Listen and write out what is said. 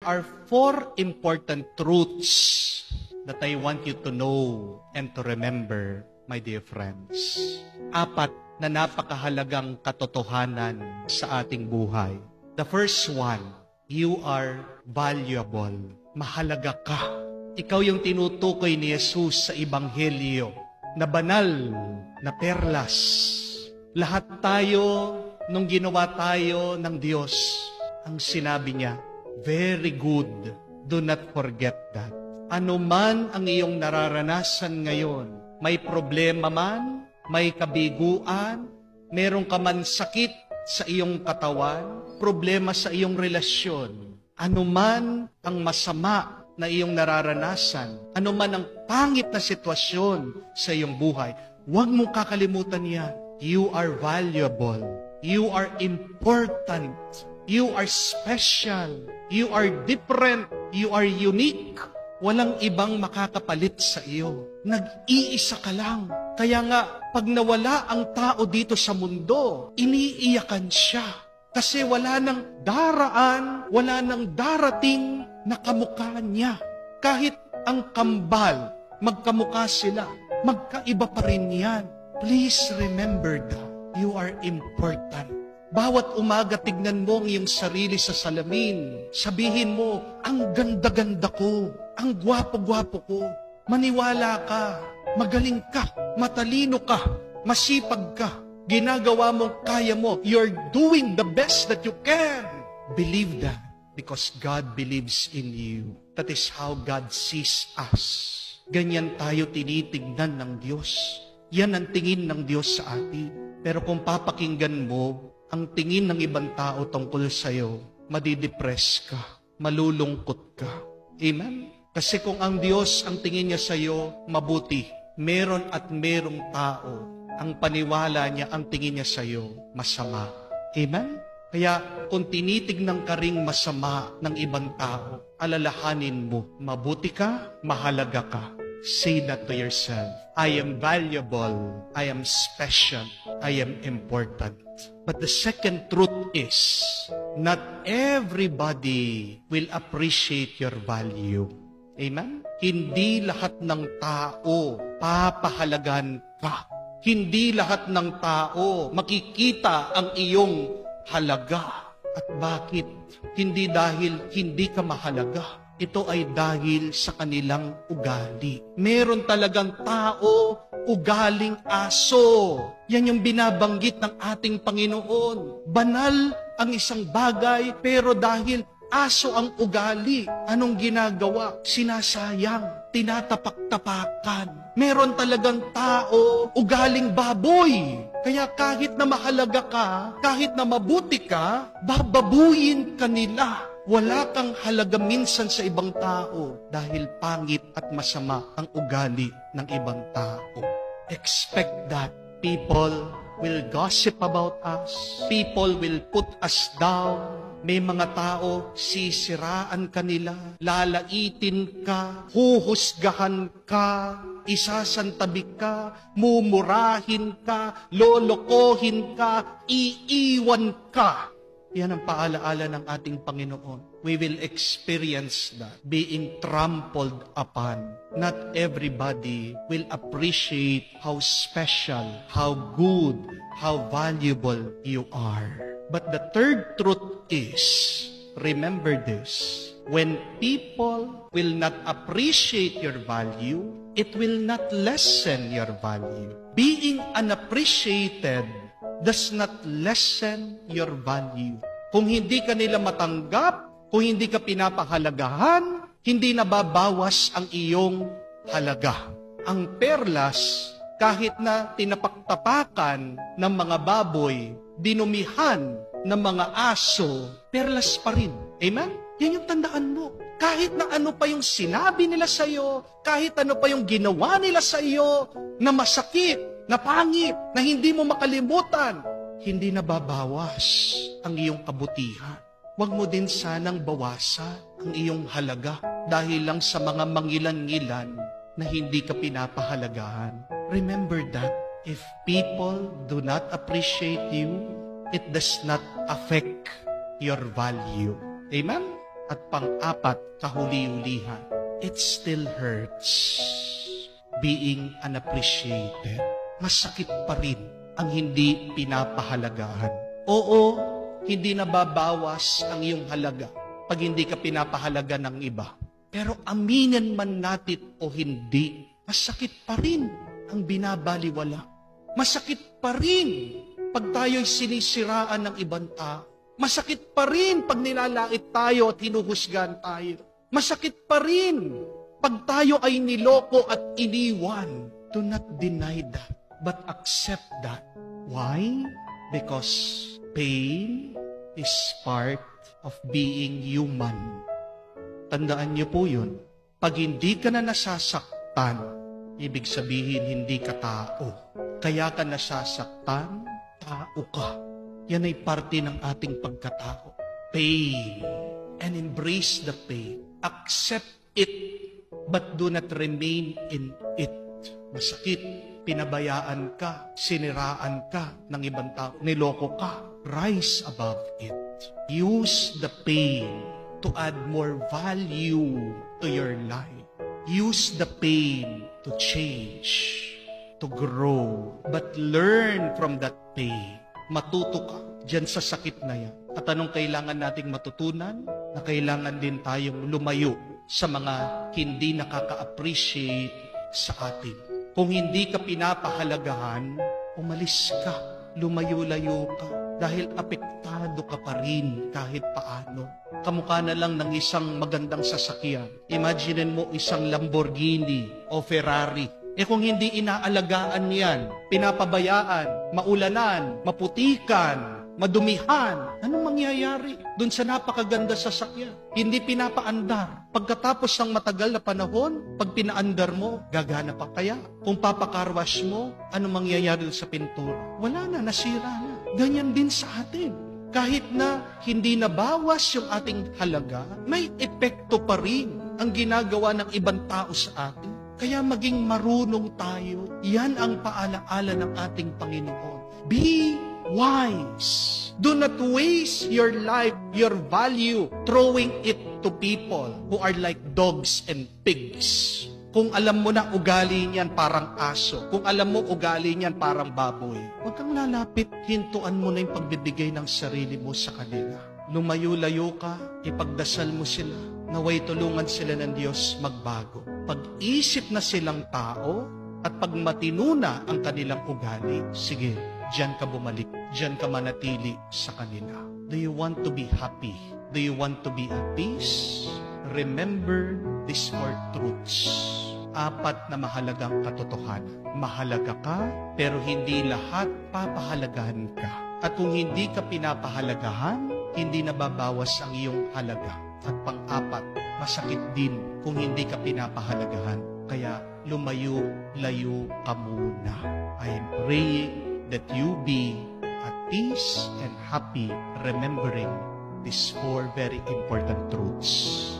are four important truths that I want you to know and to remember, my dear friends. Apat na napakahalagang katotohanan sa ating buhay. The first one, you are valuable. Mahalaga ka. Ikaw yung tinutukoy ni Jesus sa Ebanghelyo na banal na perlas. Lahat tayo, nung ginawa tayo ng Diyos, ang sinabi niya, very good. Do not forget that. Ano man ang iyong nararanasan ngayon, may problema man, may kabiguan, meron ka man sakit sa iyong katawan, problema sa iyong relasyon, ano man ang masama na iyong nararanasan, ano man ang pangit na sitwasyon sa iyong buhay, huwag mong kakalimutan yan. You are valuable. You are important. You are special. You are different. You are unique. Walang ibang makakapalit sa iyo. Nag-iisa ka lang. Kaya nga, pag nawala ang tao dito sa mundo, iniiyakan siya. Kasi wala nang daraan, wala nang darating na kamukha niya. Kahit ang kambal, magkamukha sila, magkaiba pa rin yan. Please remember that you are important. Bawat umaga, tignan mo ang iyong sarili sa salamin. Sabihin mo, ang ganda-ganda ko, ang gwapo-gwapo ko. Maniwala ka, magaling ka, matalino ka, masipag ka. Ginagawa mo, kaya mo. You're doing the best that you can. Believe that because God believes in you. That is how God sees us. Ganyan tayo tinitignan ng Diyos. Yan ang tingin ng Diyos sa atin. Pero kung papakinggan mo, ang tingin ng ibang tao tungkol sa'yo, madidepress ka, malulungkot ka. Amen? Kasi kung ang Diyos ang tingin niya sa'yo, mabuti, meron at merong tao, ang paniwala niya, ang tingin niya sa'yo, masama. Amen? Kaya kung tinitignan ka ring masama ng ibang tao, alalahanin mo, mabuti ka, mahalaga ka. Say that to yourself. I am valuable. I am special. I am important. But the second truth is, not everybody will appreciate your value. Amen? Hindi lahat ng tao papahalagan ka. Hindi lahat ng tao makikita ang iyong halaga. At bakit? Hindi dahil hindi ka mahalaga. Ito ay dahil sa kanilang ugali. Meron talagang tao, ugaling aso. Yan yung binabanggit ng ating Panginoon. Banal ang isang bagay, pero dahil aso ang ugali, anong ginagawa? Sinasayang, tinatapak-tapakan. Meron talagang tao, ugaling baboy. Kaya kahit na mahalaga ka, kahit na mabuti ka, bababuyin ka nila. Wala kang halaga minsan sa ibang tao dahil pangit at masama ang ugali ng ibang tao. Expect that people will gossip about us. People will put us down. May mga tao, sisiraan ka nila, lalaitin ka, huhusgahan ka, isasantabi ka, mumurahin ka, lolokohin ka, iiwan ka. Yan ang paalaala ng ating Panginoon. We will experience that, being trampled upon. Not everybody will appreciate how special, how good, how valuable you are. But the third truth is, remember this, when people will not appreciate your value, it will not lessen your value. Being unappreciated does not lessen your value. Kung hindi ka nila matanggap, kung hindi ka pinapahalagahan, hindi nababawas ang iyong halaga. Ang perlas, kahit na tinapaktapakan ng mga baboy, dinumihan ng mga aso, perlas pa rin. Amen? Yan yung tandaan mo. Kahit na ano pa yung sinabi nila sa iyo, kahit ano pa yung ginawa nila sa iyo, na masakit, na pangit, na hindi mo makalimutan, hindi nababawas ang iyong kabutihan. Huwag mo din sanang bawasan ang iyong halaga dahil lang sa mga mangilan-ngilan na hindi ka pinapahalagahan. Remember that if people do not appreciate you, it does not affect your value. Amen? At pang-apat, kahuli-ulihan, it still hurts being unappreciated. Masakit pa rin ang hindi pinapahalagahan. Oo, hindi nababawas ang iyong halaga pag hindi ka pinapahalaga ng iba. Pero aminin man natin o hindi, masakit pa rin ang binabaliwala. Masakit pa rin pag tayo'y sinisiraan ng ibang tao. Masakit pa rin pag nilalait tayo at hinuhusgan tayo. Masakit pa rin pag tayo ay niloko at iniwan. Do not deny that, but accept that. Why? Because pain is part of being human. Tandaan niyo po yun. Pag hindi ka na nasasaktan, ibig sabihin hindi ka tao. Kaya ka nasasaktan, tao ka. Yan ay parte ng ating pagkatao. Pain. And embrace the pain. Accept it, but do not remain in it. Masakit. Pinabayaan ka. Siniraan ka ng ibang tao. Niloko ka. Rise above it. Use the pain to add more value to your life. Use the pain to change, to grow. But learn from that pain. Matuto ka dyan sa sakit na yan. At anong kailangan nating matutunan? Na kailangan din tayong lumayo sa mga hindi nakaka-appreciate sa atin. Kung hindi ka pinapahalagahan, umalis ka, lumayo-layo ka, dahil apektado ka pa rin kahit paano. Kamukha na lang ng isang magandang sasakyan. Imagine mo isang Lamborghini o Ferrari. Kung hindi inaalagaan yan, pinapabayaan, maulanan, maputikan, madumihan, anong mangyayari dun sa napakaganda sasakyan? Hindi pinapaandar. Pagkatapos ng matagal na panahon, pag pinaandar mo, gagana pa kaya? Kung papakarwash mo, anong mangyayari sa pintura? Wala na, nasira na. Ganyan din sa atin. Kahit na hindi nabawas yung ating halaga, may epekto pa rin ang ginagawa ng ibang tao sa atin. Kaya maging marunong tayo. Yan ang paalaala ng ating Panginoon. Be wise. Do not waste your life, your value, throwing it to people who are like dogs and pigs. Kung alam mo na ugali niyan parang aso, kung alam mo ugali niyan parang baboy, huwag kang lalapit, hintuan mo na yung pagbibigay ng sarili mo sa kanila. Lumayo-layo ka, ipagdasal mo sila, naway tulungan sila ng Diyos magbago. Pag-isip na silang tao, at pag matino na ang kanilang ugali, sige, diyan ka bumalik, diyan ka manatili sa kanila. Do you want to be happy? Do you want to be at peace? Remember these 4 truths. 4 na mahalagang katotohanan. Mahalaga ka, pero hindi lahat papahalagahan ka. At kung hindi ka pinapahalagahan, hindi nababawas ang iyong halaga. At pang-4, masakit din kung hindi ka pinapahalagahan. Kaya lumayo-layo ka muna. I am praying that you be at peace and happy, remembering these 4 very important truths.